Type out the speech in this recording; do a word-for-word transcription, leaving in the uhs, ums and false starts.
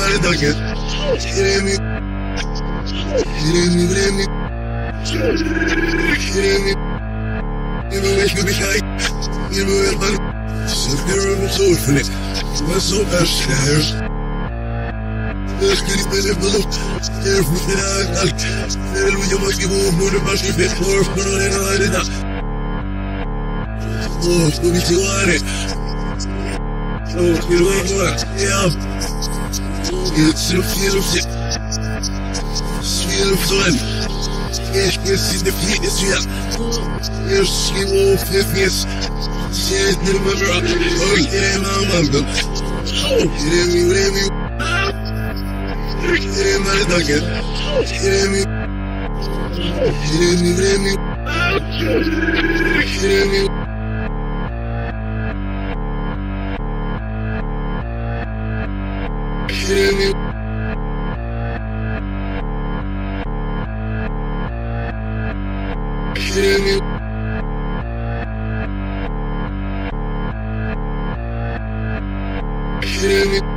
mare dagger. Hear me, hear me, hear me, hear me. You know ich mich ein, you know ich bin so viel so viel. Was so erschreckend. Ich kann nicht mehr leben, ich muss mir ein, der Luja macht die Wohnung und was ich mit vor von einer Leine. Oh, du bist die Ware. Oh, you know ja. Jetzt so viel auf sich. Viel auf so ein. Ich gehe in die Fliege ist wieder. Ich schreibe auf, hilf mir jetzt. Ich hätte nicht mehr mehr ab. Oh, ich hätte immer am Mann. Oh, ich hätte mich, ich hätte mich. Ich hätte meine Danke. Ich hätte mich. Ich hätte mich, ich hätte mich. Ich hätte mich. Ich hätte mich. Hear me. Hear me.